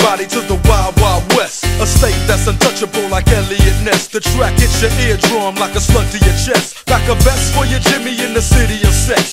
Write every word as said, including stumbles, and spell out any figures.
everybody to the Wild Wild West, a state that's untouchable like Elliot Ness. The track hits your eardrum like a slug to your chest. Pack a vest for your Jimmy in the city of sex.